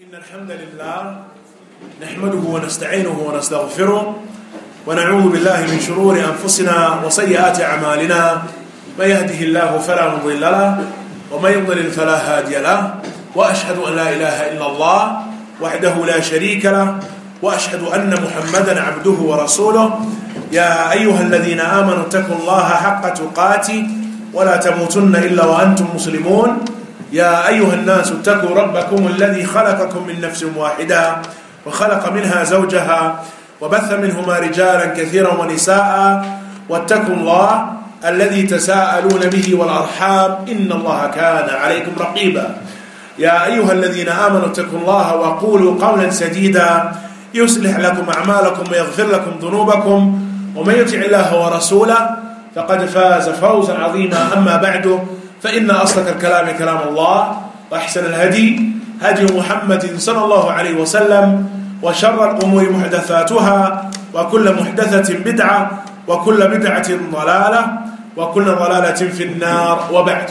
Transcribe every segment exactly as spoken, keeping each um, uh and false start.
إن الحمد لله نحمده ونستعينه ونستغفره ونعوذ بالله من شرور أنفسنا وسيئات أعمالنا من يهده الله فلا مضل له ومن يضلل فلا هادي له وأشهد أن لا إله إلا الله وحده لا شريك له وأشهد أن محمدا عبده ورسوله يا أيها الذين آمنوا اتقوا الله حق تقاته ولا تموتن إلا وأنتم مسلمون يا أيها الناس اتقوا ربكم الذي خلقكم من نفس واحدة وخلق منها زوجها وبث منهما رجالا كثيرا ونساء واتقوا الله الذي تساءلون به والأرحام إن الله كان عليكم رقيبا يا أيها الذين آمنوا اتقوا الله وقولوا قولا سديدا يصلح لكم أعمالكم ويغفر لكم ذنوبكم ومن يطع الله ورسوله فقد فاز فوزا عظيما. أما بعد فإن أصدق الكلام كلام الله وأحسن الهدي هدي محمد صلى الله عليه وسلم وشر الأمور محدثاتها وكل محدثة بدعة وكل بدعة ضلالة وكل ضلالة في النار وبعد.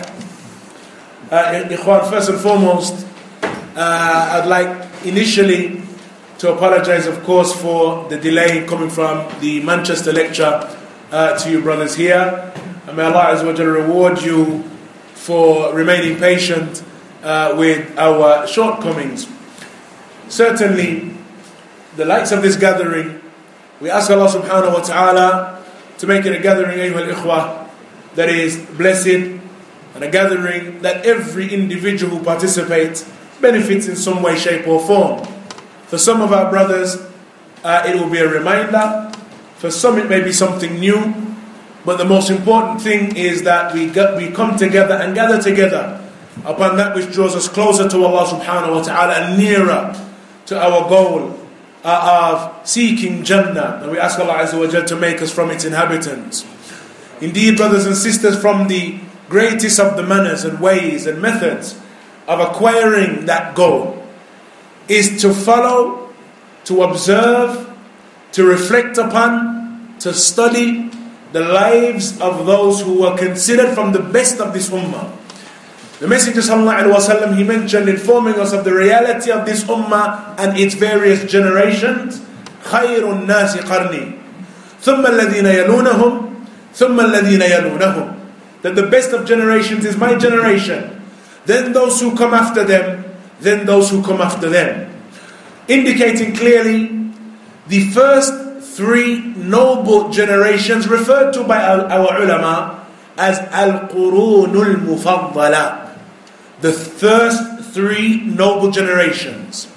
Uh, Ikhwan, first and foremost, uh, I'd like initially to apologize, of course, for the delay coming from the Manchester lecture uh, to you brothers here. And may Allah Azza wa Jalla reward you for remaining patient uh, with our shortcomings. Certainly, the likes of this gathering, we ask Allah subhanahu wa ta'ala to make it a gathering, ayyuhal ikhwah, that is blessed, and a gathering that every individual who participates benefits in some way, shape or form. For some of our brothers, uh, it will be a reminder. For some it may be something new. But the most important thing is that we get, we come together and gather together upon that which draws us closer to Allah subhanahu wa ta'ala and nearer to our goal uh, of seeking Jannah. And we ask Allah Azza wa Jal to make us from its inhabitants. Indeed, brothers and sisters, from the greatest of the manners and ways and methods of acquiring that goal is to follow, to observe, to reflect upon, to study the lives of those who were considered from the best of this ummah. The Messenger sallallahu alaihi wasallam, he mentioned, informing us of the reality of this ummah and its various generations. خَيْرُ النَّاسِ قَرْنِي ثُمَّ الَّذِينَ يَلُونَهُمْ ثُمَّ الَّذِينَ يَلُونَهُمْ. That the best of generations is my generation, then those who come after them, then those who come after them. Indicating clearly the first three noble generations referred to by our, our ulama as Al-Qurunul Mufaddala, the first three noble generations.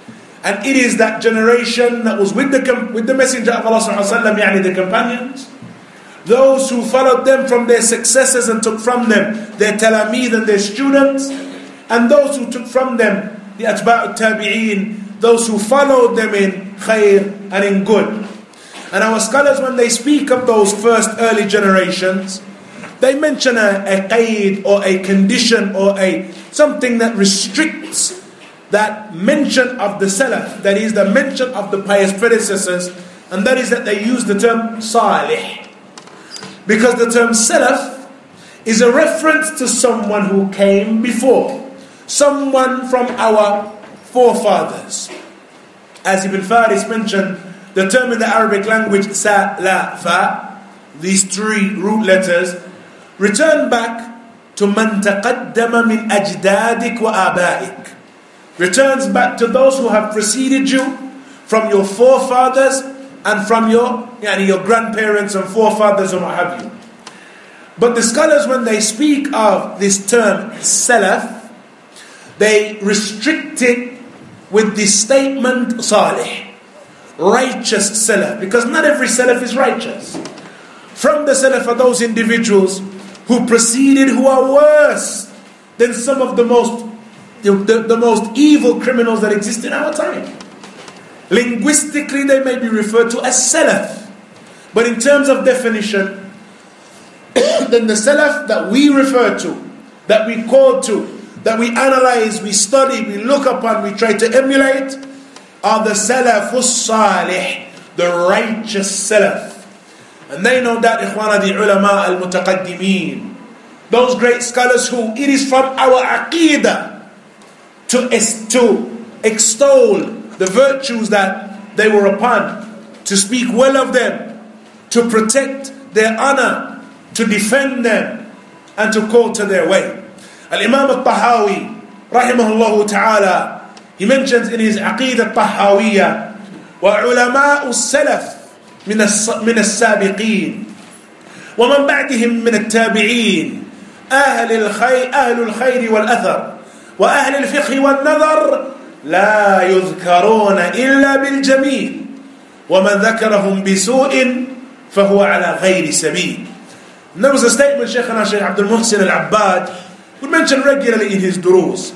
And it is that generation that was with the with the Messenger of Allah sallallahu alaihi wasallam, yani the companions, those who followed them from their successors and took from them their talamid and their students, and those who took from them the atba'ut tabi'een, those who followed them in khair and in good. And our scholars, when they speak of those first early generations, they mention a, a qaid or a condition or a something that restricts that mention of the salaf, that is the mention of the pious predecessors, and that is that they use the term salih. Because the term salaf is a reference to someone who came before, someone from our forefathers. As Ibn Faris mentioned, the term in the Arabic language, sa, la, fa, these three root letters, return back to man taqaddama min ajdadik wa abaik. Returns back to those who have preceded you from your forefathers and from your, yani your grandparents and forefathers and what have you. But the scholars, when they speak of this term salaf, they restrict it with the statement salih, righteous salaf, because not every salaf is righteous. From the salaf are those individuals who preceded, who are worse than some of the most the, the, the most evil criminals that exist in our time. Linguistically, they may be referred to as salaf, but in terms of definition, then the salaf that we refer to, that we call to, that we analyze, we study, we look upon, we try to emulate, are the salafus salih, the righteous salaf. And they know that, ikhwana, the ulama al-mutaqaddimeen, those great scholars who it is from our aqidah to, to extol the virtues that they were upon, to speak well of them, to protect their honor, to defend them, and to call to their way. Al-Imam al-Tahawi, rahimahullah ta'ala, he mentions in his Aqidah al-Tahawiyya, وَعُلَمَاءُ السَّلَفِ من السابقين ومن بعدهم من التابعين أهل الخير, أهل الخير والأثر وأهل الفقه والنظر لا يذكرون إلا بالجميل ومن ذكرهم بسوء فهو على غير سبيل. And there was a statement Shaykhana Shaykh Abdul Muhsin Al-Abbad would mention regularly in his durus.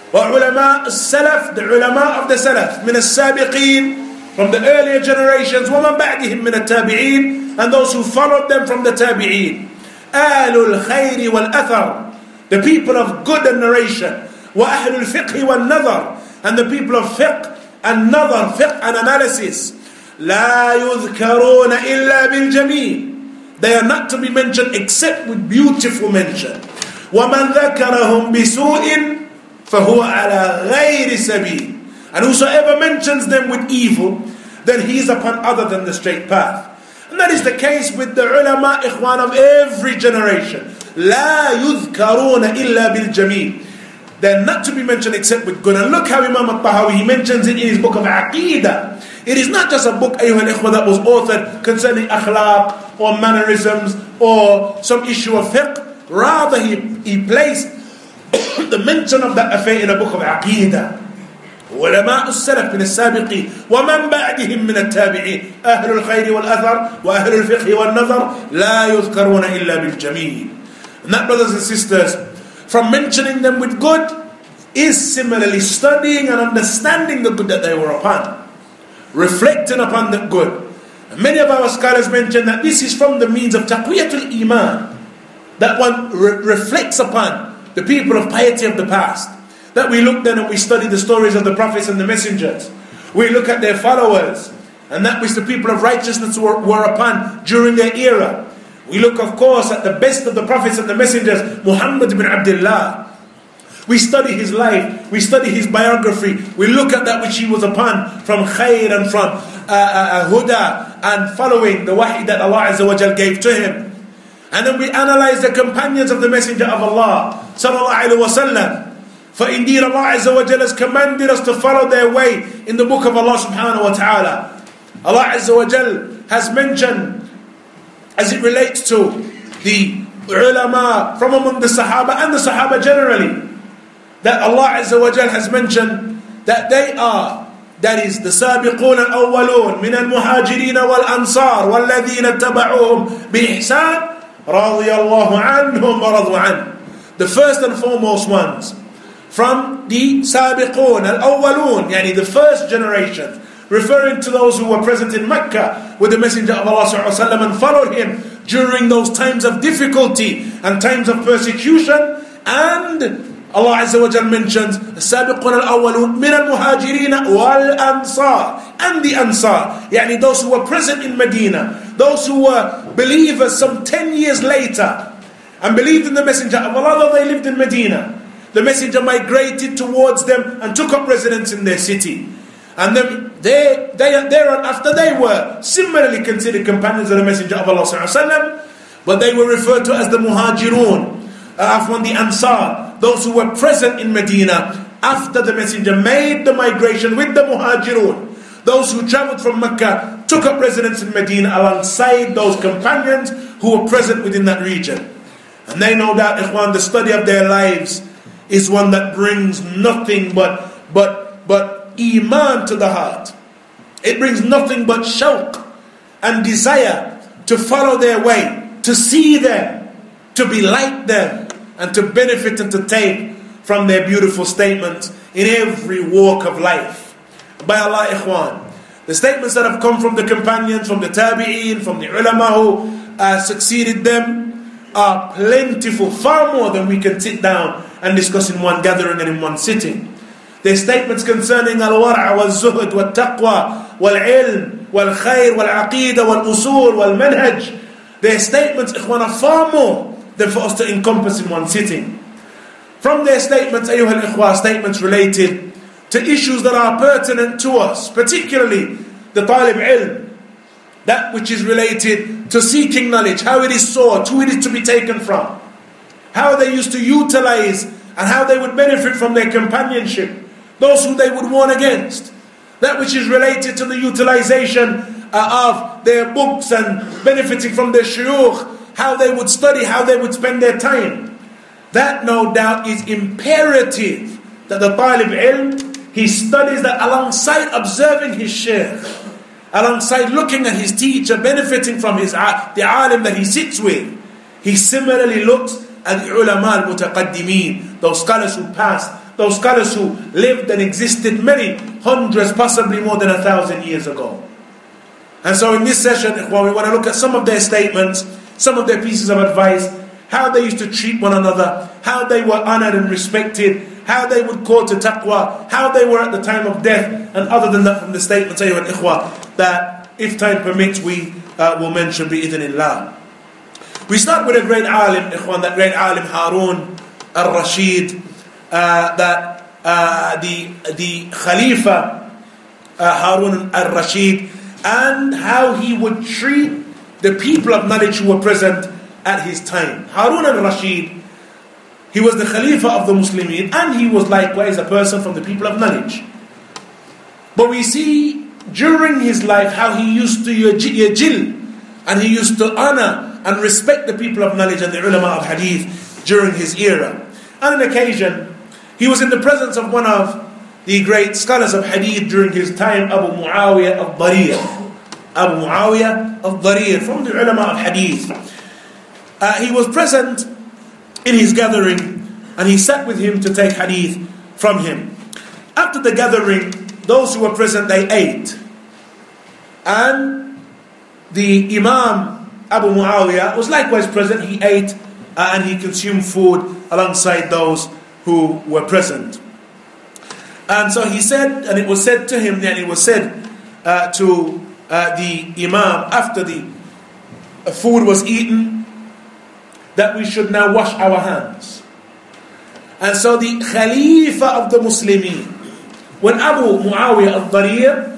وعلماء السلف, the ulama of the salaf, من السابقين, from the earlier generations, وَمَنْ بَعْدِهِمْ مِنَ التَّابِعِينَ, and those who followed them from the tabi'een. أَهْلُ الْخَيْرِ وَالْأَثَرِ, the people of good and narration. وَأَهْلُ الْفِقْهِ وَالنَّظَرِ, and the people of fiqh and nazar, fiqh and analysis. لَا يُذْكَرُونَ إِلَّا بِالْجَمِيلِ, they are not to be mentioned except with beautiful mention. وَمَنْ ذَكَرَهُمْ بِسُوءٍ فَهُوَ عَلَى غَيْرِ سَبِيلٍ, and whosoever mentions them with evil, then he is upon other than the straight path. And that is the case with the ulama ikhwan of every generation. لا يذكرون إلا بالجميل, they're not to be mentioned except with good. And look how Imam al-Tahawi, he mentions it in his book of Aqidah. It is not just a book, أيها الإخوة, that was authored concerning akhlaq or mannerisms or some issue of fiqh. Rather, he, he placed the mention of that affair in a book of Aqidah. علماء السلف من السابقين ومن بعدهم من التابعين أهل الخير والأثر وأهل الفقه والنظر لا يذكرون إلا بالجميل. And that, brothers and sisters, from mentioning them with good is similarly studying and understanding the good that they were upon, reflecting upon the good. And many of our scholars mention that this is from the means of taqwiyatul iman, that one re- reflects upon the people of piety of the past. That we look then and we study the stories of the prophets and the messengers. We look at their followers, and that which the people of righteousness were, were upon during their era. We look, of course, at the best of the prophets and the messengers, Muhammad ibn Abdullah. We study his life, we study his biography, we look at that which he was upon from khair and from uh, uh, huda and following the wahi that Allah Azza wa Jal gave to him. And then we analyze the companions of the Messenger of Allah sallallahu alaihi wasallam. For indeed Allah Azza wa Jalla has commanded us to follow their way in the book of Allah subhanahu wa ta'ala. Allah Azza wa Jalla has mentioned, as it relates to the ulama from among the Sahaba and the Sahaba generally, that Allah Azza wa Jalla has mentioned that they are, that is the sabiqun al-awwalun min al-muhajirin wal-ansar wal-ladhina taba'uhum bi-ihsan radiyallahu anhum wa radu an. The first and foremost ones from the sabiqun al-awwalun, yani the first generation, referring to those who were present in Mecca with the Messenger of Allah sallallahu alaihi wasallam and followed him during those times of difficulty and times of persecution. And Allah Azza wa Jal mentions sabiqun al-awwalun min al-muhajirin wal-ansar, and the ansar, yani those who were present in Medina, those who were believers some ten years later and believed in the Messenger of Allah, though they lived in Medina. The Messenger migrated towards them and took up residence in their city. And then they, they, thereon after they were similarly considered companions of the Messenger of Allah sallallahu alaihi wasallam, but they were referred to as the Muhajirun, uh, from the Ansar, those who were present in Medina after the Messenger made the migration with the Muhajirun. Those who travelled from Mecca took up residence in Medina alongside those companions who were present within that region. And they know that, ikhwan, the study of their lives is one that brings nothing but but but iman to the heart. It brings nothing but shawq and desire to follow their way, to see them, to be like them, and to benefit and to take from their beautiful statements in every walk of life. By Allah, ikhwan, the statements that have come from the companions, from the tabi'een, from the ulama who uh, succeeded them, are plentiful, far more than we can sit down and discuss in one gathering and in one sitting. Their statements concerning al-wara' wal-zuhd wal-taqwa wal-ilm wal-khair wal-aqidah wal-usul wal-manhaj, their statements, ikhwan, are far more than for us to encompass in one sitting. From their statements, ayyuhal ikhwa, statements related to issues that are pertinent to us, particularly the talib ilm, that which is related to seeking knowledge, how it is sought, who it is to be taken from, how they used to utilize and how they would benefit from their companionship, those who they would warn against, that which is related to the utilization uh, of their books and benefiting from their shuyukh, how they would study, how they would spend their time. That no doubt is imperative that the talib ilm, he studies that alongside observing his shaykh, alongside looking at his teacher, benefiting from his the alim that he sits with. He similarly looks at the ulama al-mutaqaddimin, those scholars who passed, those scholars who lived and existed many hundreds, possibly more than a thousand years ago. And so in this session, ikhwan, we want to look at some of their statements, some of their pieces of advice, how they used to treat one another, how they were honored and respected, how they would call to taqwa, how they were at the time of death, and other than that from the statements, ayyuha al-ikhwa, that if time permits we uh, will mention bi-idhnillah. We start with a great alim, ikhwan, that great alim Harun al-Rashid, uh, that uh, the, the Khalifa uh, Harun al-Rashid, and how he would treat the people of knowledge who were present at his time. Harun al-Rashid, he was the Khalifa of the Muslimin, and he was likewise a person from the people of knowledge. But we see during his life how he used to yajil, and he used to honor and respect the people of knowledge and the ulama of hadith during his era. On an occasion, he was in the presence of one of the great scholars of hadith during his time, Abu Muawiyah al-Darir. Abu Muawiyah al-Darir, from the ulama of hadith. Uh, he was present in his gathering, and he sat with him to take hadith from him. After the gathering, those who were present, they ate. And the Imam Abu Muawiyah was likewise present. He ate uh, and he consumed food alongside those who were present. And so he said, and it was said to him, and it was said uh, to uh, the Imam after the food was eaten, that we should now wash our hands. And so the Khalifa of the Muslimin, when Abu Muawiyah al-Darir,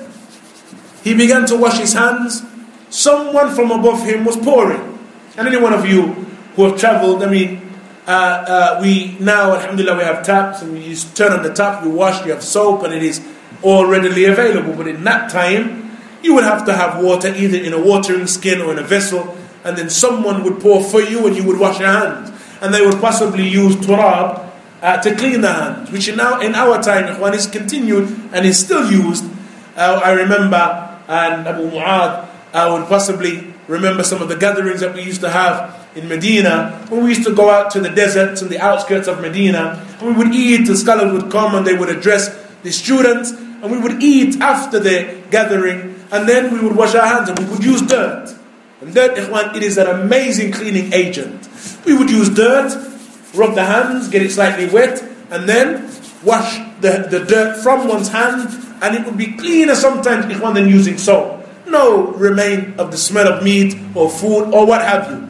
he began to wash his hands, someone from above him was pouring. And any one of you who have travelled, I mean, uh, uh, we now, alhamdulillah, we have taps, and you just turn on the tap, you wash, you have soap, and it is all readily available. But in that time, you would have to have water either in a watering skin or in a vessel, and then someone would pour for you and you would wash your hands. And they would possibly use turab uh, to clean the hands, which in our, in our time, ikhwan, is continued and is still used. Uh, I remember, and Abu Mu'ad, I would possibly remember some of the gatherings that we used to have in Medina, when we used to go out to the deserts and the outskirts of Medina, and we would eat, the scholars would come and they would address the students, and we would eat after the gathering, and then we would wash our hands and we would use dirt. And dirt, ikhwan, it is an amazing cleaning agent. We would use dirt, rub the hands, get it slightly wet, and then wash the, the dirt from one's hand, and it would be cleaner sometimes, ikhwan, than using soap. No remain of the smell of meat or food or what have you.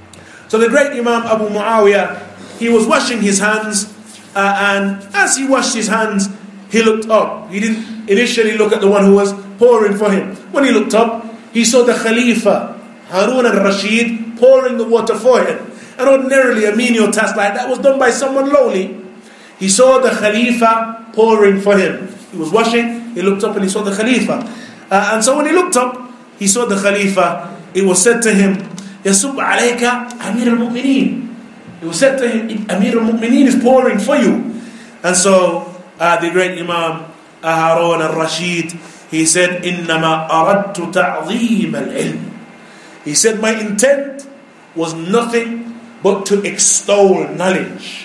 So the great Imam Abu Muawiyah, he was washing his hands, uh, and as he washed his hands, he looked up. He didn't initially look at the one who was pouring for him. When he looked up, he saw the Khalifa, Harun al-Rashid, pouring the water for him. And ordinarily a menial task like that was done by someone lowly. He saw the Khalifa pouring for him. He was washing, he looked up and he saw the Khalifa. Uh, and so when he looked up, he saw the Khalifa. It was said to him, Yasub alayka Amir al-Mu'mineen. It was said to him, Amir al-Mu'mineen is pouring for you. And so uh, the great Imam uh, Harun al-Rashid, he said, إِنَّمَا أَرَدْتُ تَعْظِيمَ الْعِلْمِ. He said, my intent was nothing but to extol knowledge.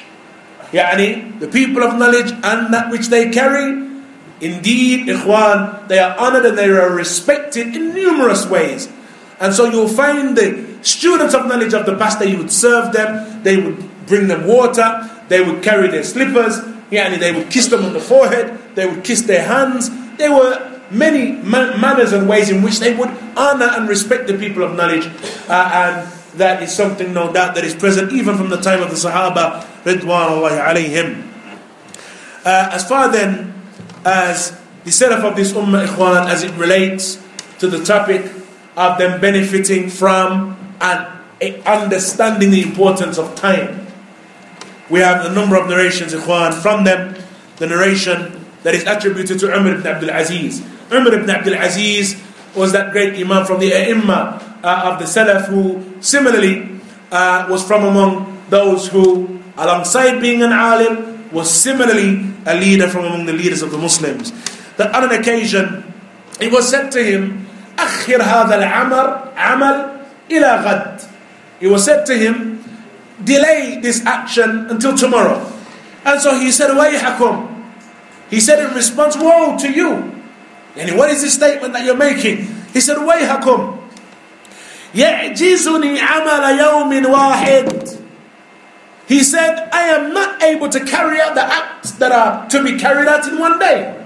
Yani, the people of knowledge and that which they carry, indeed, ikhwan, they are honored and they are respected in numerous ways. And so you'll find the students of knowledge of the past, they would serve them, they would bring them water, they would carry their slippers, yani they would kiss them on the forehead, they would kiss their hands. There were many man- manners and ways in which they would honor and respect the people of knowledge. Uh, and that is something, no doubt, that is present even from the time of the Sahaba, Ridwanullahi alayhim. Uh, as far then as the salaf of this ummah, ikhwan, as it relates to the topic of them benefiting from and understanding the importance of time. We have a number of narrations, ikhwan, from them. The narration that is attributed to Umar ibn Abdul Aziz. Umar ibn Abdul Aziz was that great imam from the A'imma uh, of the Salaf, who similarly uh, was from among those who, alongside being an alim, was similarly a leader from among the leaders of the Muslims. That on an occasion, it was said to him, أخر هذا العمل عمل إلى غد. It was said to him, delay this action until tomorrow. And so he said, وَيْحَكُمْ. He said in response, woe to you. And what is this statement that you're making? He said, وَيْحَكُمْ يَعْجِزُنِي عَمَلَ يَوْمٍ وَاحِدٍ. He said, I am not able to carry out the acts that are to be carried out in one day.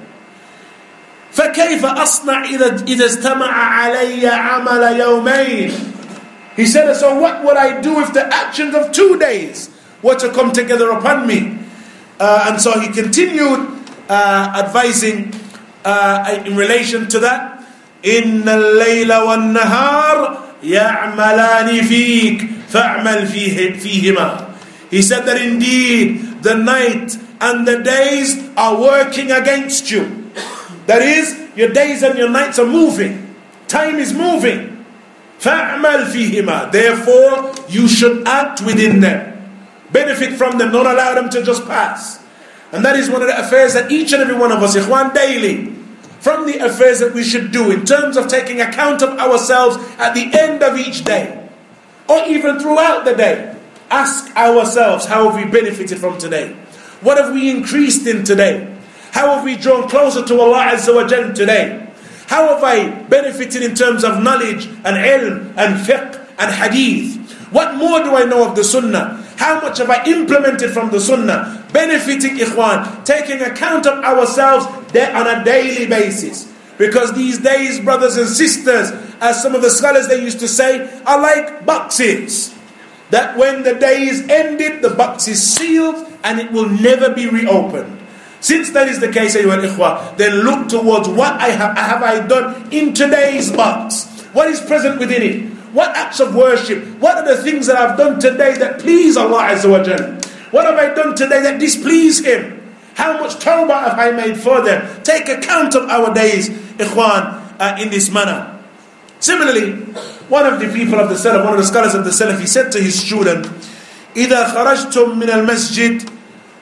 فَكَيْفَ أَصْنَعْ إِذَا اسْتَمَعَ عَلَيَّ عَمَلَ يَوْمَيْنِ. He said, so what would I do if the actions of two days were to come together upon me? Uh, and so he continued uh, advising uh, in relation to that. إِنَّ اللَّيْلَ وَالنَّهَارِ يَعْمَلَانِ فِيكَ فَاعْمَلْ فِيهِمَا. He said that indeed the night and the days are working against you. That is, your days and your nights are moving. Time is moving. فَاعْمَلْ فِيهِمَا. Therefore, you should act within them. Benefit from them, don't allow them to just pass. And that is one of the affairs that each and every one of us, ikhwan, daily, from the affairs that we should do in terms of taking account of ourselves at the end of each day, or even throughout the day. Ask ourselves, how have we benefited from today? What have we increased in today? How have we drawn closer to Allah Azza wa Jal today? How have I benefited in terms of knowledge and ilm and fiqh and hadith? What more do I know of the sunnah? How much have I implemented from the sunnah? Benefiting, ikhwan, taking account of ourselves on a daily basis. Because these days, brothers and sisters, as some of the scholars they used to say, are like boxes. That when the day is ended, the box is sealed and it will never be reopened. Since that is the case, ayyuhal ikhwa, then look towards what I have, have I done in today's box. What is present within it? What acts of worship? What are the things that I've done today that please Allah Azza wa Jalla? What have I done today that displease Him? How much tawbah have I made for them? Take account of our days, ikhwan, uh, in this manner. Similarly, one of the people of the Salaf, one of the scholars of the Salaf, he said to his student, إِذَا خَرَجْتُم مِّنَ الْمَسْجِدِ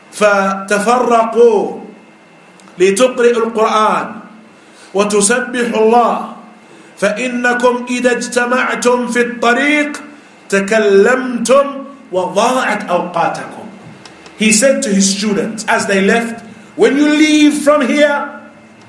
فَتَفَرَّقُوا لِتُقْرِئُوا الْقُرْآنِ وَتُسَبِّحُوا اللَّهِ فَإِنَّكُمْ إِذَا اجْتَمَعْتُمْ فِي الطَّرِيقِ تَكَلَّمْتُمْ وَضَاعَتْ أَوْقَاتَكُمْ. He said to his students as they left, when you leave from here,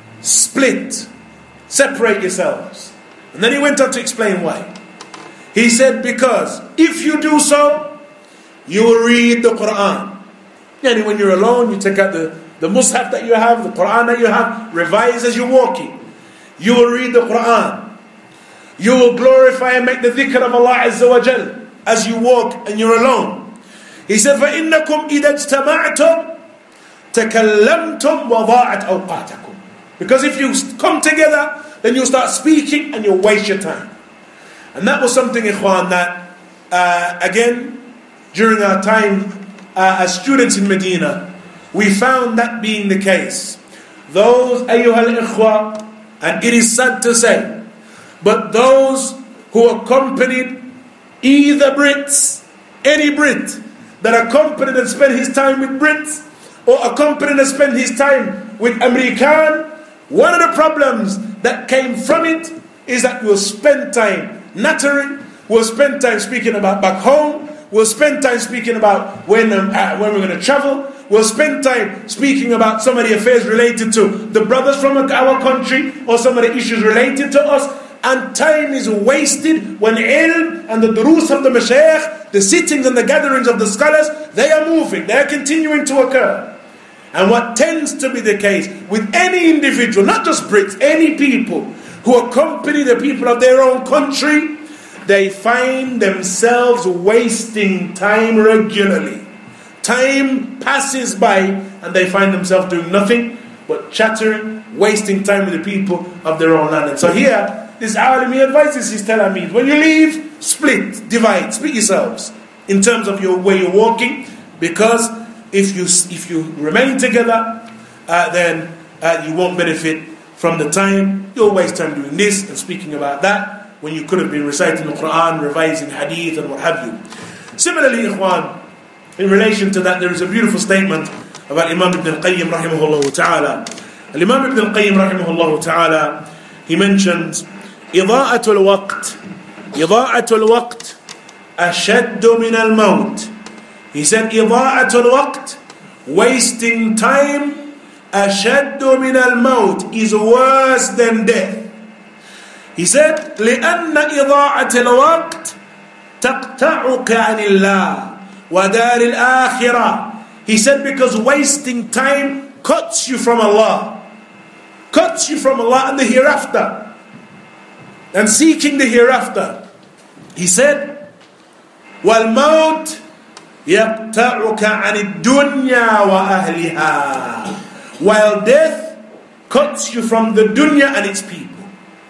split, separate yourselves. And then he went on to explain why. He said, because if you do so, you will read the Quran. And when you're alone, you take out the, the mushaf that you have, the Quran that you have, revise as you're walking. You will read the Quran. You will glorify and make the dhikr of Allah Azza wa Jal as you walk and you're alone. He said, فَإِنَّكُمْ إِذَا اجْتَمَعْتُمْ تَكَلَّمْتُمْ وَضَاعَتْ أَوْقَاتَكُمْ. Because if you come together, then you'll start speaking and you'll waste your time. And that was something, ikhwan, that, uh, again, during our time uh, as students in Medina, we found that being the case. Those, ayyuhal ikhwa, and it is sad to say, but those who accompanied either Brits, any Brit, that accompanied and spent his time with Brits, or accompanied and spent his time with American, one of the problems that came from it is that we'll spend time nattering, we'll spend time speaking about back home, we'll spend time speaking about when, um, uh, when we're going to travel, we'll spend time speaking about some of the affairs related to the brothers from our country, or some of the issues related to us, and time is wasted when ilm and the durus of the mashayikh, the sittings and the gatherings of the scholars, they are moving, they are continuing to occur. And what tends to be the case with any individual, not just Brits, any people who accompany the people of their own country, they find themselves wasting time regularly. Time passes by and they find themselves doing nothing but chattering, wasting time with the people of their own land. And so here, this alim, he advises his Talamid, when you leave, split, divide, split yourselves in terms of your way you're walking, because if you if you remain together, uh, then uh, you won't benefit from the time. You'll waste time doing this and speaking about that when you could have been reciting the Quran, revising hadith and what have you. Similarly, ikhwan, in relation to that, there is a beautiful statement about Imam Ibn al-Qayyim rahimahullah ta'ala. Imam Ibn al-Qayyim rahimahullah ta'ala, he mentions إضاءة الوقت إضاءة الوقت أشد من الموت. He said إضاءة الوقت, wasting time, أشد من الموت, is worse than death. He said لأن إضاءة الوقت تقطعك عن الله ودار الآخرة. He said because wasting time cuts you from Allah, cuts you from Allah and the hereafter, and seeking the hereafter. He said وَالْمَوْتِ يَقْتَعُكَ عَنِ الدُّنْيَا وَأَهْلِهَا. While death cuts you from the dunya and its people.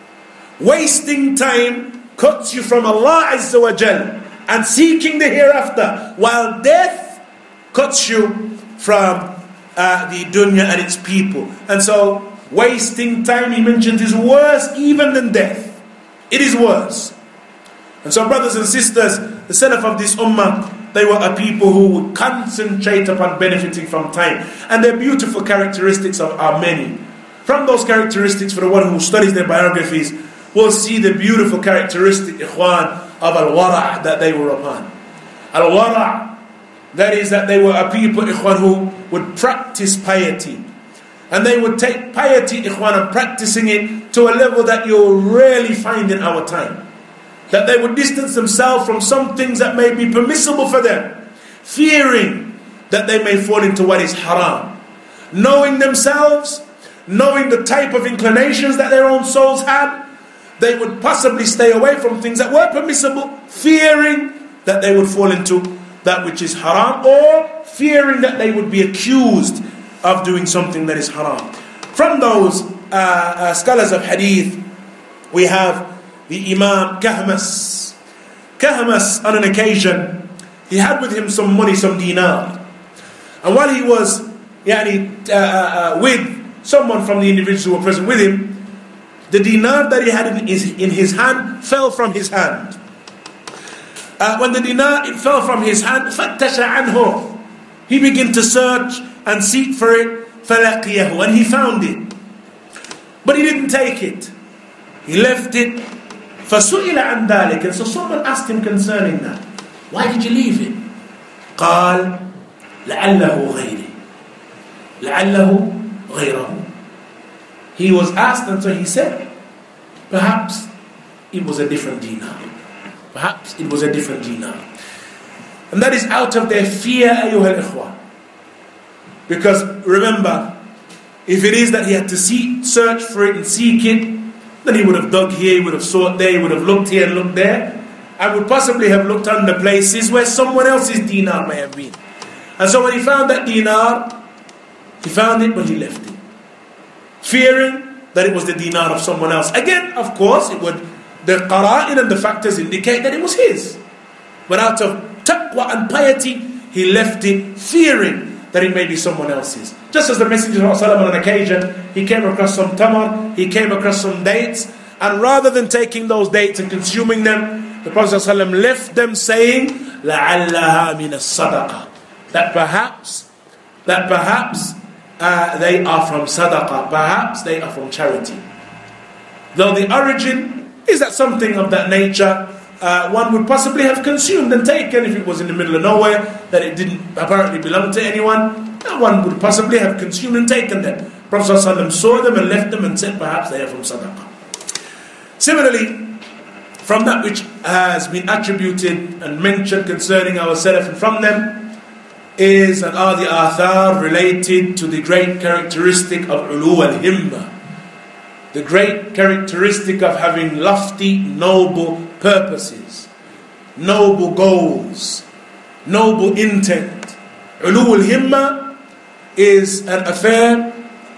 Wasting time cuts you from Allah Azza wa Jal and seeking the hereafter, while death cuts you from uh, the dunya and its people. And so wasting time, he mentioned, is worse even than death. It is worse. And so brothers and sisters, the Salaf of this ummah, they were a people who would concentrate upon benefiting from time. And their beautiful characteristics are, are many. From those characteristics, for the one who studies their biographies, will see the beautiful characteristic, ikhwan, of al-wara' that they were upon. Al-wara', that is that they were a people, ikhwan, who would practice piety. And they would take piety, ikhwan, and practicing it to a level that you'll rarely find in our time. That they would distance themselves from some things that may be permissible for them, fearing that they may fall into what is haram. Knowing themselves, knowing the type of inclinations that their own souls had, they would possibly stay away from things that were permissible, fearing that they would fall into that which is haram, or fearing that they would be accused of doing something that is haram. From those uh, uh, scholars of hadith, we have the Imam Kahmas. Kahmas, on an occasion, he had with him some money, some dinar. And while he was yani, uh, uh, with someone from the individuals who were present with him, the dinar that he had in his, in his hand fell from his hand. Uh, when the dinar, it fell from his hand, فَتَّشَ عَنْهُ, he began to search and seek for it, فَلَقِيَهُ, and he found it. But he didn't take it. He left it. فَسُئِلَ عَنْ ذَلِكَ, and so someone asked him concerning that. Why did you leave it? قال لعله غيري لعله غيره. He was asked, and so he said, perhaps it was a different dinar. Perhaps it was a different dinar. And that is out of their fear, أيها الإخوة. Because remember, if it is that he had to seek, search for it and seek it, then he would have dug here, he would have sought there, he would have looked here and looked there, and would possibly have looked under places where someone else's dinar may have been. And so when he found that dinar, he found it, but he left it, fearing that it was the dinar of someone else. Again, of course, it would, the qara'in and the factors indicate that it was his. But out of taqwa and piety, he left it, fearing that it may be someone else's. Just as the Messenger of Allah on an occasion, he came across some tamar, he came across some dates, and rather than taking those dates and consuming them, the Prophet ﷺ left them saying, لَعَلَّهَا مِنَ الصَّدَقَةِ, that perhaps, that perhaps uh, they are from sadaqah, perhaps they are from charity. Though the origin is that something of that nature Uh, one would possibly have consumed and taken if it was in the middle of nowhere, that it didn't apparently belong to anyone. One would possibly have consumed and taken them. Prophet ﷺ saw them and left them and said perhaps they are from sadaqah. Similarly, from that which has been attributed and mentioned concerning our Salaf and from them is and are the athar related to the great characteristic of ulu al-himma, the great characteristic of having lofty, noble purposes, noble goals, noble intent. Ulu al-himma is an affair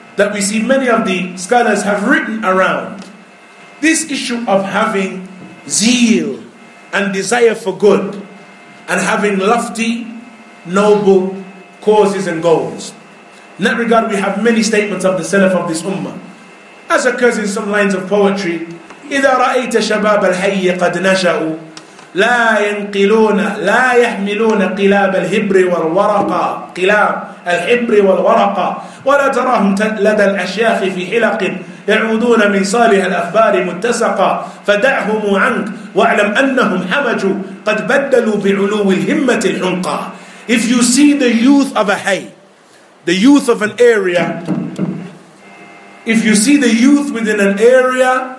that we see many of the scholars have written around this issue of having zeal and desire for good and having lofty, noble causes and goals. In that regard, we have many statements of the Salaf of this ummah. As occurs in some lines of poetry, إذا رأيت شباب الحي قد نشأوا لا ينقلون لا يحملون قلاب الهبر والورقة قلاب الحبر والورقة ولا تراهم لدى الأشياخ في حلق يعودون من صالح الأخبار متسقا فدعهم عنك واعلم أنهم حمجوا قد بدلوا بعلو الهمة الحنقا. If you see the youth of a hay, the youth of an area, if you see the youth within an area,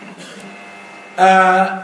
uh,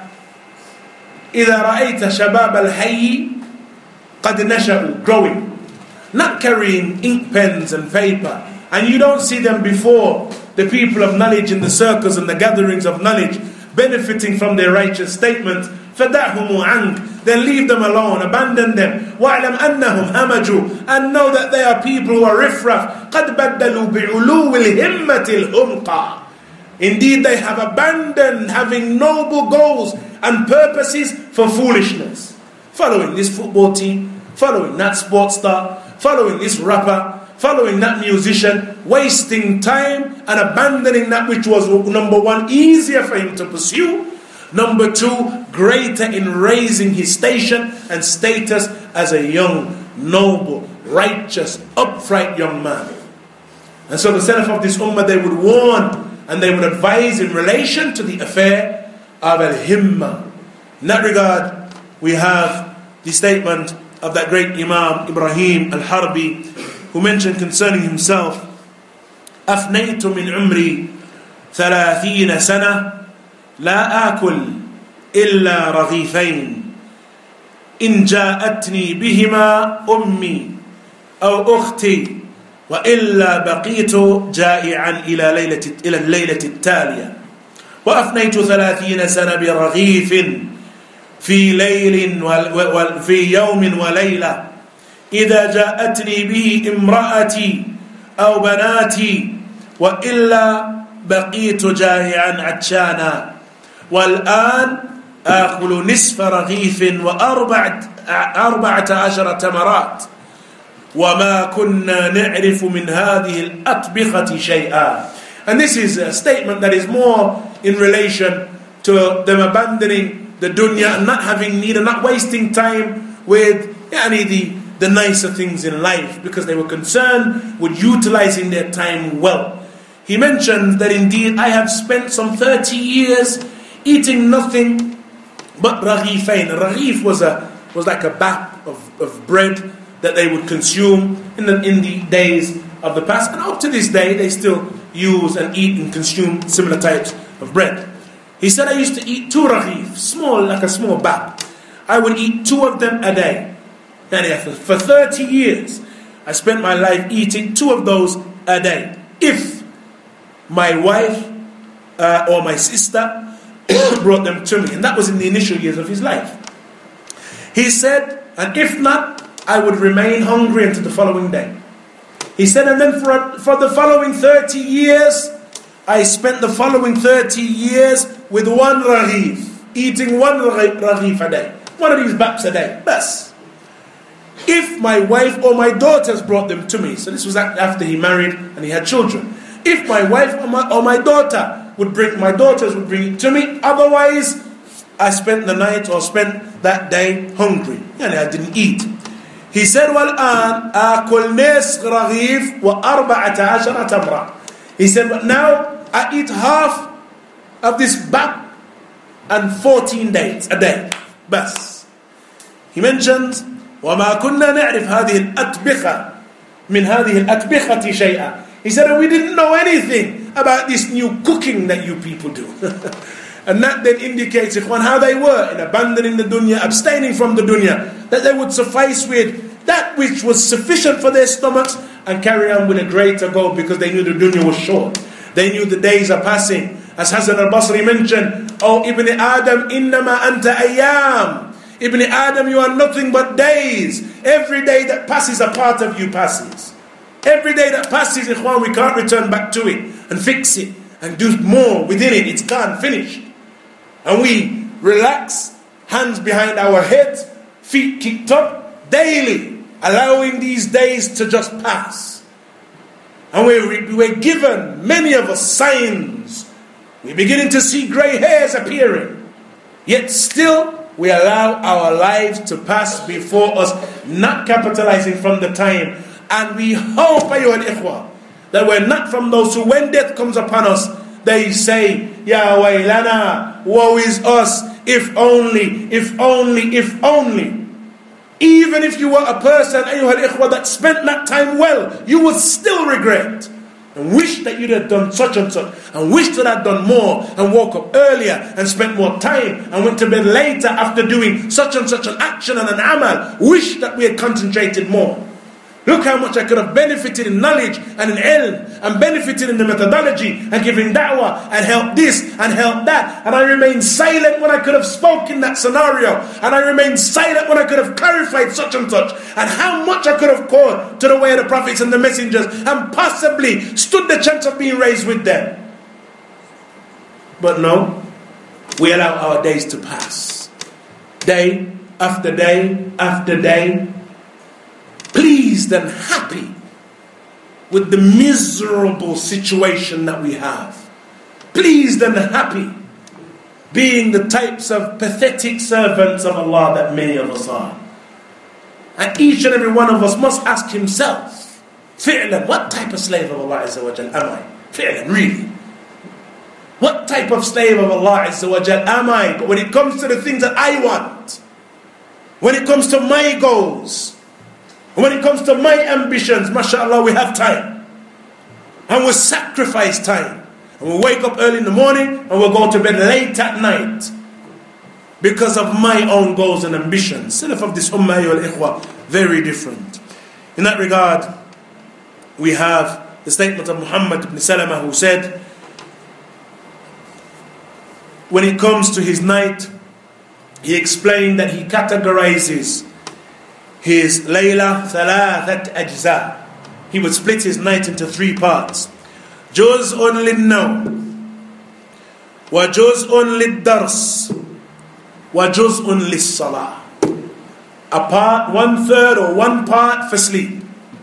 إذا رأيت شباب الحي قد نشأوا, growing, not carrying ink pens and paper, and you don't see them before the people of knowledge in the circles and the gatherings of knowledge benefiting from their righteous statements, فَدَعْهُمُ عَنْكَ, then leave them alone, abandon them. وَاعْلَمْ أَنَّهُمْ هَمَجُوا, and know that they are people who are riffraff. قَدْ بَدَّلُوا بِعُلُوِّ الْهِمَّةِ الْهُمْقَى, indeed they have abandoned having noble goals and purposes for foolishness. Following this football team, following that sports star, following this rapper, following that musician, wasting time and abandoning that which was, number one, easier for him to pursue, number two, greater in raising his station and status as a young, noble, righteous, upright young man. And so the Salaf of this ummah, they would warn and they would advise in relation to the affair of al-himma. In that regard, we have the statement of that great Imam Ibrahim al-Harbi, who mentioned concerning himself, أفنيت من عمري ثلاثين سنة لا آكل إلا رغيفين إن جاءتني بهما أمي أو أختي وإلا بقيت جائعا إلى ليلة إلى الليلة التالية. وأفنيت ثلاثين سنة برغيف في ليل وفي يوم وليلة إذا جاءتني به امرأتي أو بناتي وإلا بقيت جائعا عطشانا. والآن آكل نصف رغيف وأربعة أربعة عشر تمرات وما كنا نعرف من هذه الأطبخة شيئا. And this is a statement that is more in relation to them abandoning the dunya and not having need and not wasting time with yani, the, the nicer things in life, because they were concerned with utilizing their time well. He mentions that indeed I have spent some thirty years eating nothing but raghifain. Raghif was a was like a bap of, of bread that they would consume in the in the days of the past, and up to this day they still use and eat and consume similar types of bread. He said, I used to eat two raghif, small, like a small bap. I would eat two of them a day. And for thirty years, I spent my life eating two of those a day. If my wife uh, or my sister brought them to me. And that was in the initial years of his life. He said, and if not, I would remain hungry until the following day. He said, and then for, for the following thirty years, I spent the following thirty years with one raghif, eating one raghif a day. One of these baps a day. Bas. If my wife or my daughters brought them to me, so this was after he married and he had children. If my wife or my, or my daughter would bring, my daughters would bring it to me. Otherwise, I spent the night or spent that day hungry. And I didn't eat. He said, وَالْآنْ آكُلْ نِصْفَ رَغِيفٍ وَأَرْبَعَةَ عَشَرَ تَمْرَةٍ. He said, but now I eat half of this bap and fourteen days a day. Bas. He mentions, وَمَا كُنَّا نَعْرِفْ هَذِهِ الْأَطْبِخَةِ مِنْ هَذِهِ الْأَطْبِخَةِ شَيْئًا. He said, and we didn't know anything about this new cooking that you people do. And that then indicates how they were in abandoning the dunya, abstaining from the dunya, that they would suffice with that which was sufficient for their stomachs and carry on with a greater goal, because they knew the dunya was short. They knew the days are passing. As Hasan al-Basri mentioned, oh Ibn Adam, innama anta ayyam. Ibn Adam, you are nothing but days. Every day that passes, a part of you passes. Every day that passes, ikhwan, we can't return back to it and fix it and do more within it. It's gone, finished. And we relax, hands behind our heads, feet kicked up, daily, allowing these days to just pass. And we're, we're given, many of us, signs. We're beginning to see grey hairs appearing. Yet still, we allow our lives to pass before us, not capitalizing from the time. And we hope, ayyuhal ikhwa, that we're not from those who, when death comes upon us, they say, Ya waylana, woe is us, if only, if only, if only. Even if you were a person, ayyuhal ikhwa, that spent that time well, you would still regret and wish that you'd have done such and such, and wish that I'd done more, and woke up earlier, and spent more time, and went to bed later after doing such and such an action and an amal. Wish that we had concentrated more. Look how much I could have benefited in knowledge and in ilm, and benefited in the methodology, and giving da'wah, and help this, and help that. And I remained silent when I could have spoken that scenario. And I remained silent when I could have clarified such and such. And how much I could have called to the way of the prophets and the messengers, and possibly stood the chance of being raised with them. But no, we allow our days to pass. Day after day after day. Pleased and happy with the miserable situation that we have. Pleased and happy being the types of pathetic servants of Allah that many of us are. And each and every one of us must ask himself, fi'lan, what type of slave of Allah Azza wa Jal am I? Fi'lan, really? What type of slave of Allah Azza wa Jal am I? But when it comes to the things that I want, when it comes to my goals, when it comes to my ambitions, mashallah, we have time. And we sacrifice time. And we wake up early in the morning and we'll go to bed late at night because of my own goals and ambitions. Salaf of this ummah, ayyuhal ikhwa, very different. In that regard, we have the statement of Muhammad ibn Salama, who said, when it comes to his night, he explained that he categorizes his layla thalathat ajza. He would split his night into three parts. Juz'un lin-nawm, wa juz'un lid-dars, wa juz'un lis-salah. A part, one third or one part for sleep,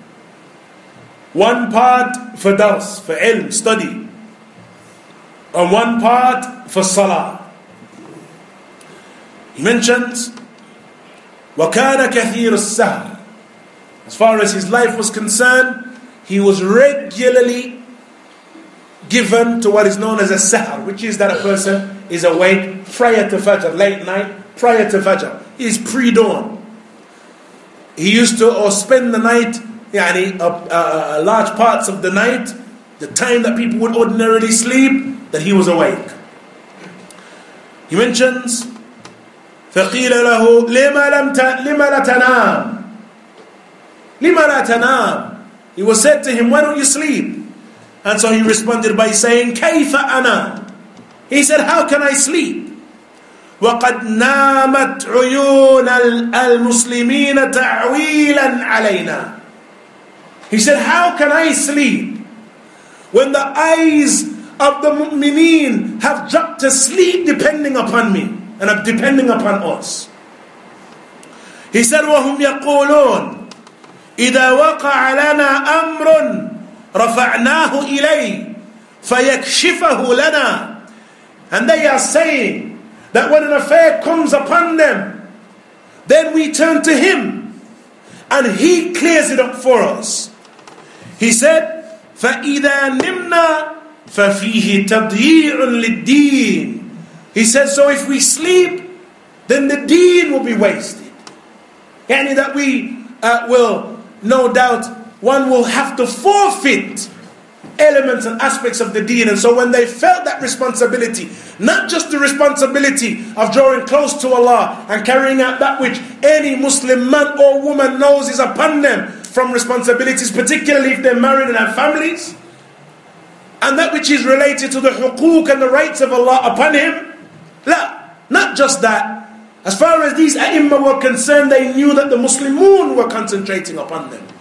one part for dars, for ilm, study, and one part for salah. He mentions وَكَانَ كَثِيرُ السَّهْرِ. As far as his life was concerned, he was regularly given to what is known as a sahr, which is that a person is awake prior to Fajr, late night, prior to Fajr. He is pre-dawn. He used to or spend the night, yani, uh, uh, large parts of the night, the time that people would ordinarily sleep, that he was awake. He mentions, فَقِيلَ لَهُ لِمَا لَمْ لِمَا لَا تَنَامْ لِمَا لَا تَنَامْ. He was said to him, why don't you sleep? And so he responded by saying, كَيْفَ أَنَا. He said, how can I sleep? وَقَدْ نَامَتْ عُيُونَ الْمُسْلِمِينَ تَعْوِيلًا عَلَيْنَا. He said, how can I sleep when the eyes of the mu'mineen have dropped to sleep depending upon me and depending upon us? He said, وَهُمْ يَقُولُونَ إِذَا وَقَعَ لَنَا أَمْرٌ رَفَعْنَاهُ إِلَيْهِ فَيَكْشِفَهُ لَنَا. And they are saying that when an affair comes upon them, then we turn to him and he clears it up for us. He said, فَإِذَا نِمْنَا فَفِيهِ تَضْيِيعٌ لِلدِّينِ. He said, so if we sleep, then the deen will be wasted. Yani that we uh, will, no doubt, one will have to forfeit elements and aspects of the deen. And so when they felt that responsibility, not just the responsibility of drawing close to Allah and carrying out that which any Muslim man or woman knows is upon them from responsibilities, particularly if they're married and have families, and that which is related to the huquq and the rights of Allah upon him. La, not just that. As far as these ai am were concerned, they knew that the Muslimun were concentrating upon them.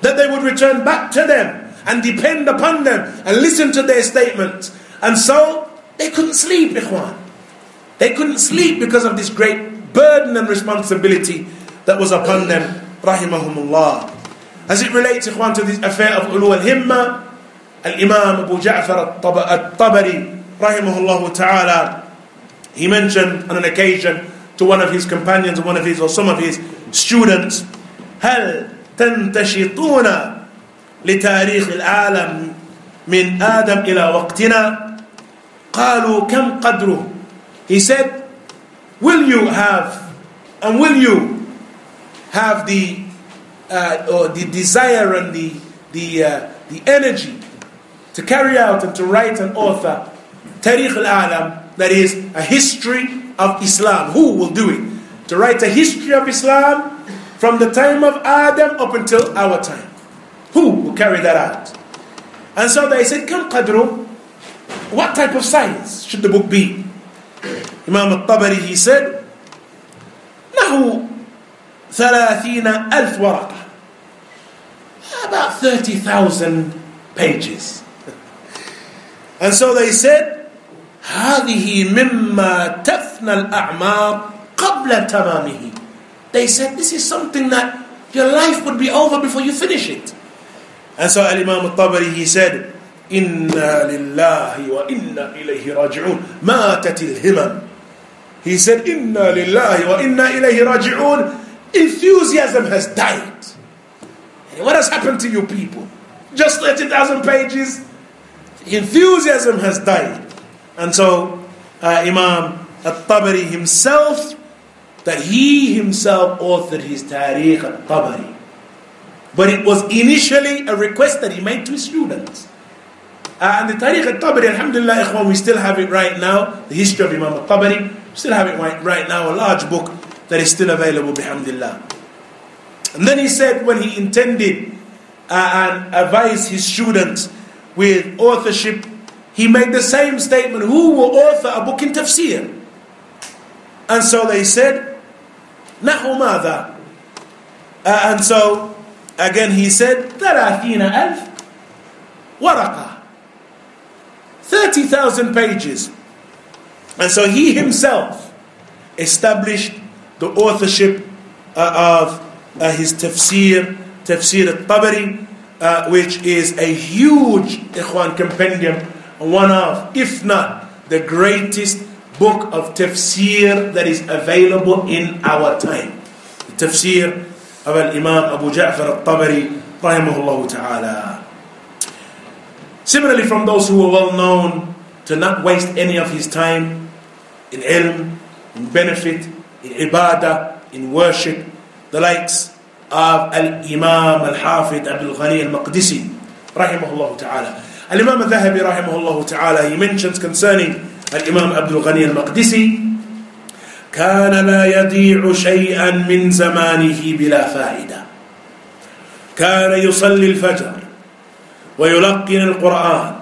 that they would return back to them and depend upon them and listen to their statements. And so they couldn't sleep, ikhwan. They couldn't sleep because of this great burden and responsibility that was upon them, rahimahumullah. As it relates, ikhwan, to this affair of ulu al-himma, al-imam Abu Ja'far al-Tabari, rahimahullah ta'ala, he mentioned on an occasion to one of his companions, one of his or some of his students, هل تنتشطون لتاريخ العالم من آدم إلى وقتنا؟ قالوا كم قدره? He said, will you have and will you have the uh, or the desire and the the uh, the energy to carry out and to write and author Tariq al-Alam, that is a history of Islam? Who will do it? To write a history of Islam from the time of Adam up until our time. Who will carry that out? And so they said, Kam qadru? What type of size should the book be? Imam al-Tabari, he said, Nahu thalathina alf waraqa. About thirty thousand pages. And so they said, هذه مما تفنى الأعمار قبل تمامه. They said, this is something that your life would be over before you finish it. And so Al-Imam al-Tabari, he said, Inna lillahi wa inna ilayhi raji'un. Matat al-himam. He said, Inna lillahi wa inna ilayhi raji'un. Enthusiasm has died. And what has happened to you people? Just thirty thousand pages. Enthusiasm has died. And so uh, Imam al-Tabari himself, that he himself authored his Tariq al-Tabari. But it was initially a request that he made to his students. Uh, and the Tariq al-Tabari, alhamdulillah, ikhwan, we still have it right now. The history of Imam al-Tabari, we still have it right, right now, a large book that is still available, bihamdillah. And then he said, when he intended uh, and advised his students with authorship, he made the same statement, who will author a book in tafsir? And so they said, Nahu madha? Uh, and so, again he said, thalathina alf waraqa. thirty thousand pages. And so he himself established the authorship uh, of uh, his tafsir, Tafsir al-Tabari, uh, which is a huge, ikhwan, compendium, one of, if not the greatest book of tafsir that is available in our time. The tafsir of Al-Imam Abu Ja'far al-Tabari, rahimahullah ta'ala. Similarly, from those who were well known to not waste any of his time in ilm, in benefit, in ibadah, in worship, the likes of Al-Imam Al-Hafid Abdul Ghani Al-Maqdisi, rahimahullah ta'ala. Al-Imam Al-Dhahabi, rahimahullah ta'ala, he mentions concerning Al-Imam Abdul Ghani Al-Maqdisi, كان لا يضيع شيئا من زمانه بلا فائدة. كان يصلي الفجر ويلقن القرآن،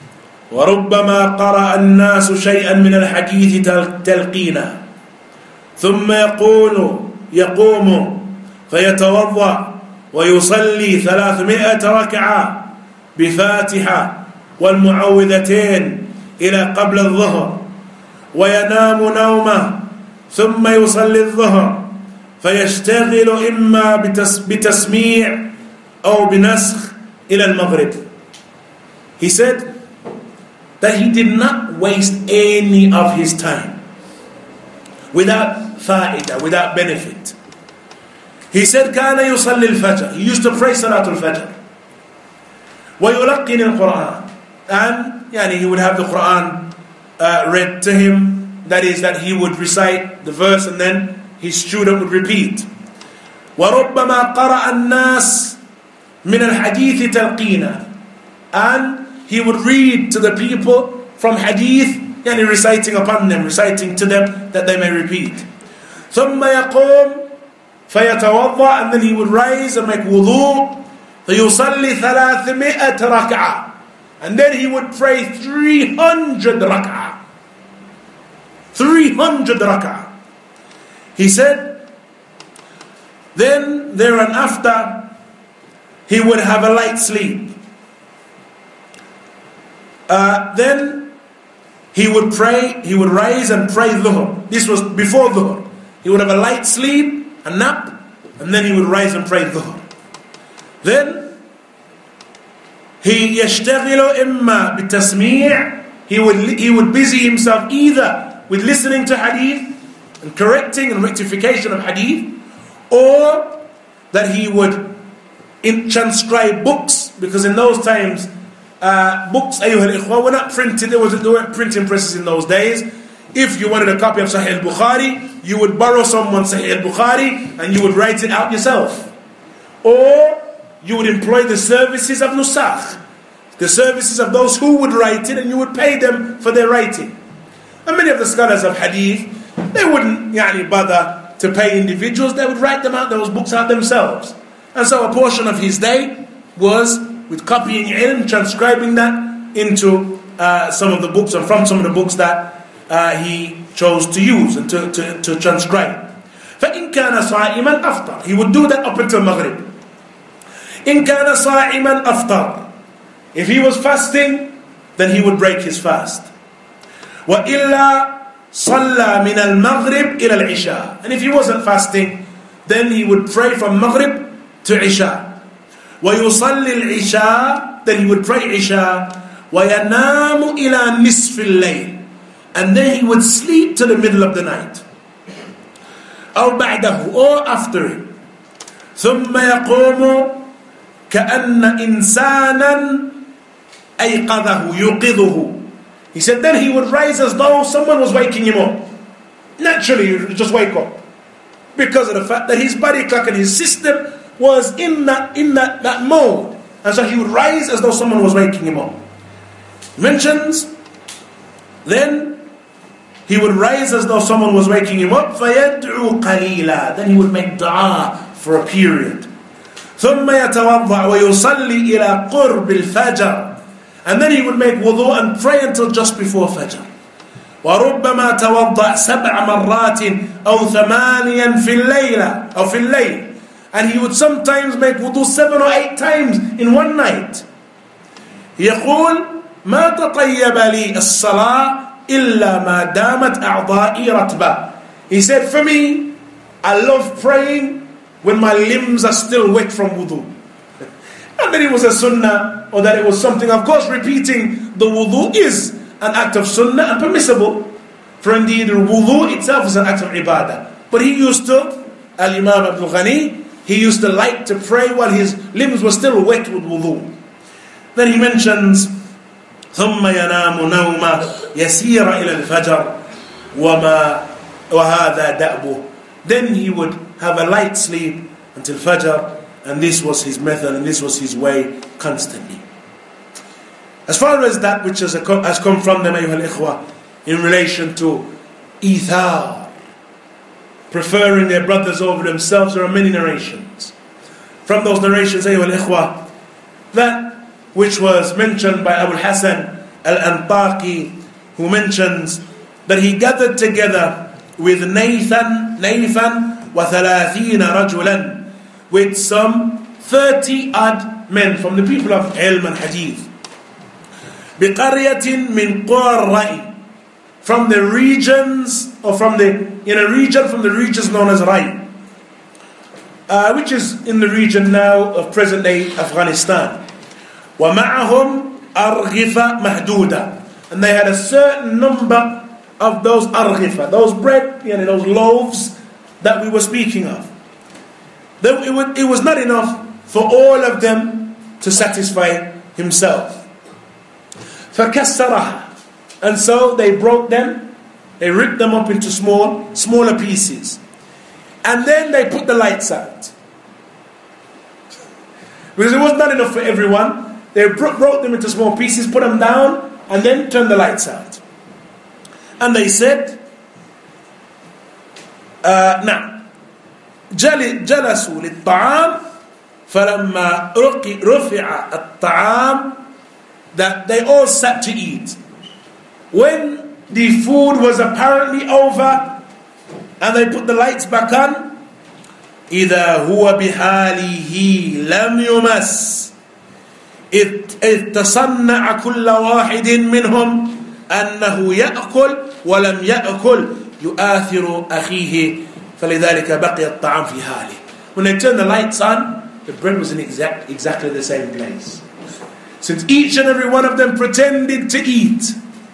وربما قرأ الناس شيئا من الحديث تلقينا، ثم يقول يقوم فيتوضأ ويصلي ثلاثمائة ركعة بفاتحة والمعوذتين إلى قبل الظهر، وينام نومه ثم يصلي الظهر فيشتغل إما بتسميع أو بنسخ إلى المغرب. He said that he did not waste any of his time without fa'idah, without benefit. He said كان يصلي الفجر, he used to pray صلاة الفجر, ويلقن القرآن, and يعني, he would have the Quran uh, read to him. That is, that he would recite the verse and then his student would repeat. وَرُبَّمَا قَرَأَ النَّاسِ مِنَ الْحَدِيثِ تَلْقِينًا, and he would read to the people from hadith, yani reciting upon them, reciting to them that they may repeat. ثُمَّ يَقُومُ فَيَتَوَضَّأ, and then he would rise and make wudu. فَيُصَلِّ ثَلَاثِمِائَةَ رَكْعَةً, and then he would pray three hundred rak'ah. three hundred rak'ah. He said, then there and after, he would have a light sleep. Uh, then he would pray, he would rise and pray dhuhr. This was before dhuhr. He would have a light sleep, a nap, and then he would rise and pray dhuhr. Then he يشتغل إما بالتسميع. He would he would busy himself either with listening to hadith and correcting and rectification of hadith, or that he would in transcribe books, because in those times uh, books أيها الإخوة were not printed. There wasn't there weren't printing presses in those days. If you wanted a copy of Sahih al-Bukhari, you would borrow someone's Sahih al-Bukhari and you would write it out yourself, or you would employ the services of nusakh, the services of those who would write it, and you would pay them for their writing. And many of the scholars of hadith, they wouldn't yani, bother to pay individuals. They would write them out, those books out themselves. And so a portion of his day was with copying ilm, transcribing that into uh, some of the books, and from some of the books that uh, he chose to use and to, to, to transcribe. فَإِنْ كَانَ صَائِمًا أَفْطَرَ. He would do that up until Maghrib. إِنْ كَانَ صَائِمًا أَفْطَرَ. If he was fasting, then he would break his fast. وَإِلَّا صَلَّى مِنَ الْمَغْرِبِ إِلَى الْعِشَاءِ. And if he wasn't fasting, then he would pray from Maghrib to Isha. وَيُصَلِّ الْعِشَاءِ. Then he would pray Isha. وَيَنَامُ إِلَى نِصْفِ اللَّيْلِ. And then he would sleep to the middle of the night. أو بعده, or after it. ثم يقوم كأن إنسانا أيقظه يوقظه. He said then he would rise as though someone was waking him up. Naturally, he would just wake up, because of the fact that his body clock and his system was in that in that, that mode. And so he would rise as though someone was waking him up. Mentions then he would rise as though someone was waking him up. فَيَدْعُو قَلِيلًا. Then he would make dua for a period. ثُمَّ يَتَوَضَّعُ وَيُصَلِّي إِلَى قُرْبِ الْفَجْرِ. And then he would make wudu and pray until just before Fajr. وَرُبَّمَا تَوَضَّعْ سَبْعَ مَرَّاتٍ أَوْ ثَمَانِيًا فِي اللَّيْلَ أو في الليل. And he would sometimes make wudu seven or eight times in one night. يقول ما تطيب لي الصلاة إلا ما دامت أعضائي رطبة. He said, for me, I love praying when my limbs are still wet from wudu. Not that it was a sunnah or that it was something. Of course, repeating the wudu is an act of sunnah and permissible. For indeed, the wudu itself is an act of ibadah. But he used to, Al-Imam Abdul Ghani, he used to like to pray while his limbs were still wet with wudu. Then he mentions, ثم ينام نومة يسير إلى الفجر وما وهذا دأبه. Then he would have a light sleep until Fajr, and this was his method and this was his way constantly. As far as that which has come from them, أيها الإخوة, in relation to ithar, preferring their brothers over themselves, there are many narrations. From those narrations, أيها الإخوة, that which was mentioned by Abu Hassan al-Antaqi, who mentions that he gathered together with Nathan, Nathan wa thalathina rajulan, with some thirty odd men from the people of ilm and hadith. بقرية من قرى الرأي, from the regions, or from the, in a region from the regions known as Rai, uh, which is in the region now of present-day Afghanistan. وَمَعَهُمْ أَرْغِفَ مَحْدُودًا. And they had a certain number of those arghifa, those bread, you know, those loaves that we were speaking of. It, would, it was not enough for all of them to satisfy himself. فَكَسَّرَهَا. And so they broke them, they ripped them up into small, smaller pieces. And then they put the lights out. Because it was not enough for everyone. They broke them into small pieces, put them down, and then turned the lights out. And they said, uh, now, جلسوا للطعام فلما رفع الطعام, that they all sat to eat. When the food was apparently over and they put the lights back on, إذا هو بحاله لم يمس إذ تصنع كل واحد منهم أنه يأكل ولم يأكل يؤثر أخيه فلذلك بقي الطعام في حاله. When they turned the lights on, the bread was in exact, exactly the same place. Since each and every one of them pretended to eat,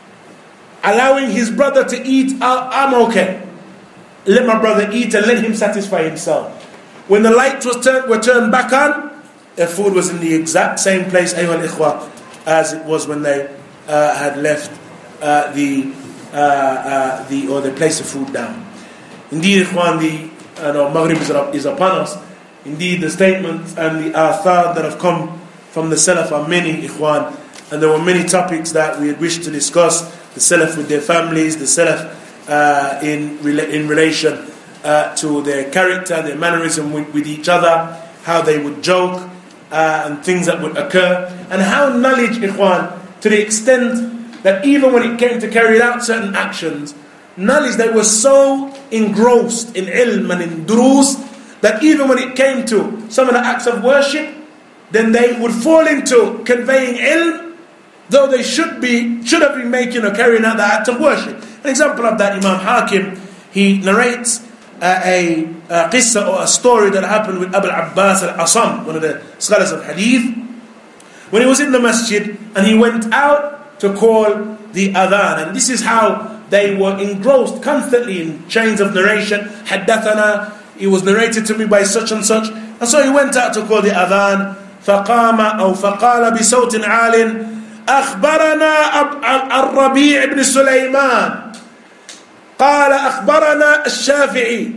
allowing his brother to eat, I'm okay. Let my brother eat and let him satisfy himself. When the lights was turned, were turned back on, their food was in the exact same place, أيها الإخوة, as it was when they uh, had left uh, the uh, uh, the or they placed the food down. Indeed, Ikhwan, the uh, no, Maghrib is, is upon us. Indeed, the statements and the athar that have come from the Salaf are many, Ikhwan, and there were many topics that we had wished to discuss. The Salaf with their families, the Salaf uh, in in relation uh, to their character, their mannerism with, with each other, how they would joke uh, and things that would occur, and how knowledge, Ikhwan, to the extent that even when it came to carrying out certain actions, knowledge, they were so engrossed in ilm and in durus that even when it came to some of the acts of worship, then they would fall into conveying ilm, though they should be should have been making or carrying out the act of worship. An example of that, Imam Hakim, he narrates uh, a, a qissa or a story that happened with Abu al-Abbas al-Asam, one of the scholars of hadith, when he was in the masjid and he went out to call the adhan. And this is how they were engrossed constantly in chains of narration. Haddathana, it was narrated to me by such and such. And so he went out to call the adhan. فقام أو فقال بصوت عال أخبرنا الربيع بن سليمان قال أخبرنا الشافعي.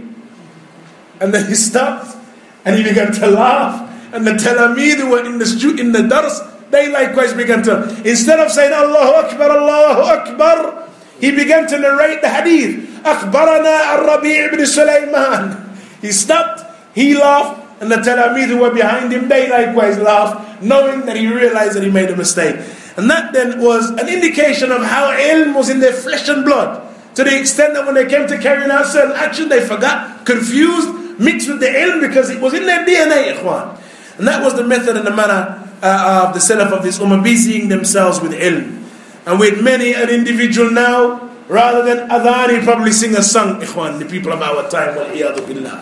And then he stopped and he began to laugh, and the Talamid who were in the stu- in the dars, they likewise began to, instead of saying Allahu Akbar, Allahu Akbar, he began to narrate the hadith. أخبرنا الربيع بن سليمان. He stopped, he laughed, and the Talamid who were behind him, they likewise laughed, knowing that he realized that he made a mistake. And that then was an indication of how ilm was in their flesh and blood, to the extent that when they came to carrying out certain action, they forgot, confused, mixed with the ilm, because it was in their D N A, ikhwan. And that was the method and the manner uh, of the Salaf of this ummah, busying themselves with ilm. And with many an individual now, rather than adhan, he probably sing a song, ikhwan, the people of our time, wal-iyadu billah.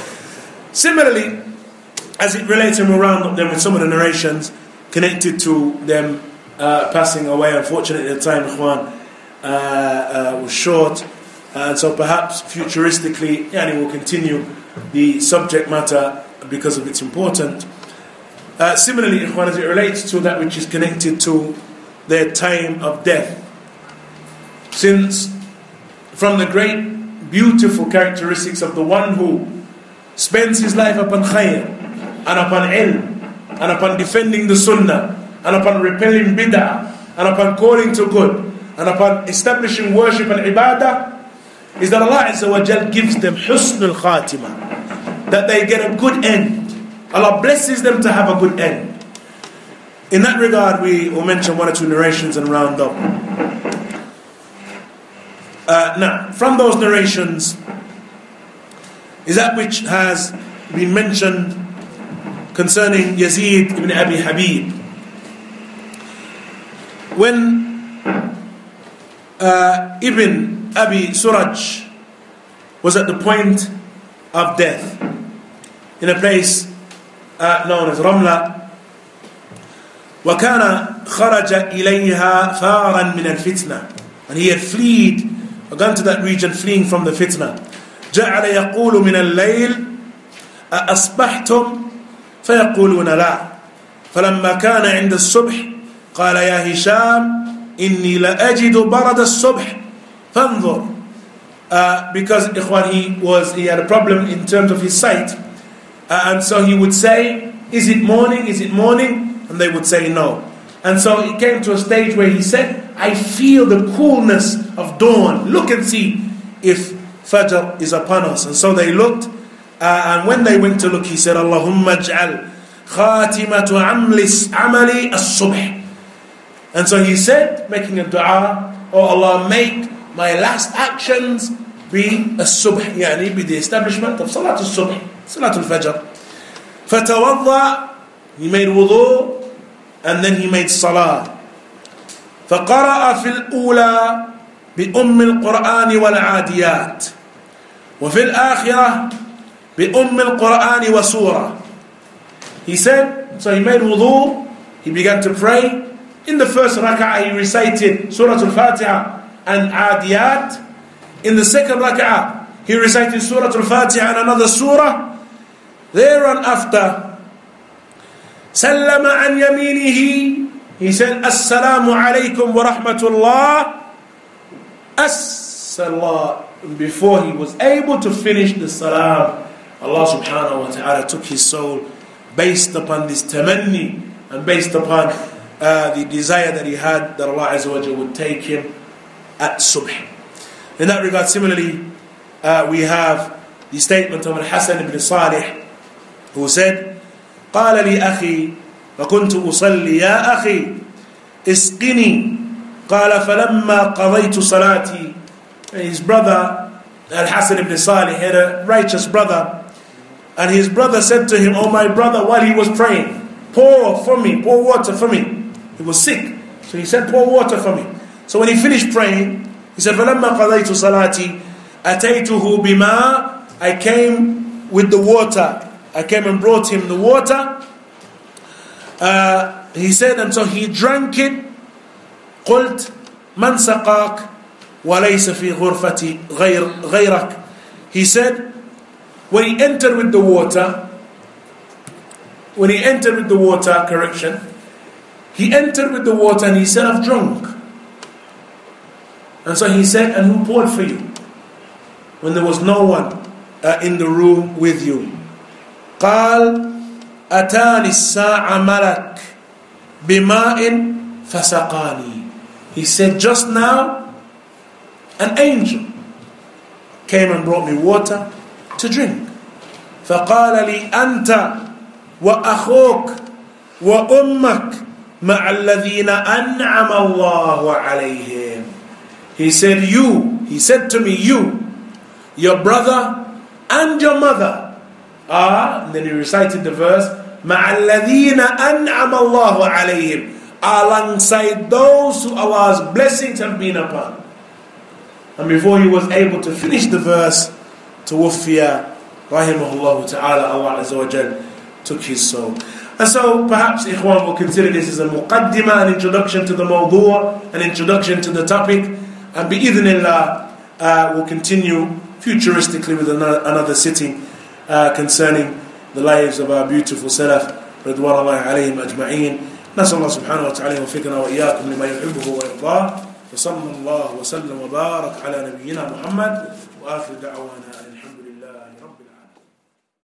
Similarly, as it relates, and we'll round up them with some of the narrations connected to them uh, passing away. Unfortunately, the time, ikhwan, uh, uh, was short, and so perhaps futuristically, yani, we'll continue the subject matter because of its importance. Uh, similarly, ikhwan, as it relates to that which is connected to their time of death, since from the great beautiful characteristics of the one who spends his life upon khair and upon ilm and upon defending the sunnah and upon repelling bid'ah and upon calling to good and upon establishing worship and ibadah, is that Allah Azza wa Jal gives them husnul khatimah, that they get a good end. Allah blesses them to have a good end. In that regard, we will mention one or two narrations and round up. Uh, now, from those narrations is that which has been mentioned concerning Yazid ibn Abi Habib. When uh, Ibn Abi Suraj was at the point of death in a place uh, known as Ramla, وَكَانَ خَرَجَ إِلَيْهَا فَارًا مِنَ الْفِتْنَةِ, and he had fled, or gone to that region fleeing from the fitna. جعل يقول من الليل أصبحتم فيقولون لا فلما كان عند الصبح قال يا هشام إني لأجد برد الصبح فانظر. Uh, because ikhwan, he was he had a problem in terms of his sight, uh, and so he would say, is it morning, is it morning? And they would say no. And so it came to a stage where he said, I feel the coolness of dawn, look and see if Fajr is upon us. And so they looked, uh, and when they went to look, he said, Allahumma ij'al khatimatu amali as-subh. And so he said, making a dua, oh Allah, make my last actions be as-subh, yani be the establishment of Salat as-subh. Salatul Fajr. فَتَوَضَّى, he made wudu, and then he made salah. فَقَرَأَ فِي الْأُولَى بِأُمِّ الْقُرْآنِ وَالْعَادِيَاتِ وَفِي الْآخِرَةِ بِأُمِّ الْقُرْآنِ وَسُورَةِ. He said, so he made wudu, he began to pray. In the first rak'ah he recited Surah Al-Fatiha and Adiyat. In the second rak'ah he recited Surah Al-Fatiha and another surah. There and after, سَلَّمَ عَنْ يَمِينِهِ, he said, Assalamu alaykum wa rahmatullah. As-salah. Before he was able to finish the salam, Allah subhanahu wa ta'ala took his soul based upon this tamanni and based upon uh, the desire that he had that Allah Azza wa Jalla would take him at subh. In that regard, similarly, uh, we have the statement of Al-Hasan ibn Salih, who said, قال لي أخي فكنت أصلي يا أخي اسقني قال فلما قضيت صلاتي. His brother Al-Hasan ibn Salih had a righteous brother, and his brother said to him, oh my brother, while he was praying, pour for me, pour water for me. He was sick, so he said, pour water for me. So when he finished praying, he said, فَلَمَّا قَضَيْتُ صَلَاتِي أَتَيْتُهُ بِمَا, I came with the water. I came and brought him the water. Uh, he said, and so he drank it. قُلْتْ مَنْ سَقَاكَ وَلَيْسَ فِي غُرْفَةِ غَيْرَ غَيْرَكَ. He said, when he entered with the water, when he entered with the water, correction, he entered with the water and he said, I've drunk. And so he said, and who poured for you? When there was no one uh, in the room with you. قال أتاني الساعة ملك بماء فسقاني. He said, just now an angel came and brought me water to drink. فقال لي أنت وأخوك وأمك مع الذين أنعم الله عليهم. He said, you, he said to me, you, your brother and your mother are, and then he recited the verse, مع الذين أنعم الله عليهم, alongside those who Allah's blessings have been upon. And before he was able to finish the verse, توفي رحمه الله تعالى, Allah Azza wa Jal took his soul. And so perhaps Ikhwan will consider this as a muqaddimah, an introduction to the mawdu', an introduction to the topic, and bi'idhnillah uh, we'll continue futuristically with another, another sitting uh, concerning the lives of our beautiful salaf رضوان الله عليهم أجمعين. نسأل الله سبحانه وتعالى يوفقنا وإياكم لما يحبه ويرضاه. وصلى الله وسلم وبارك على نبينا محمد وآخر دعوانا الحمد لله رب العالمين.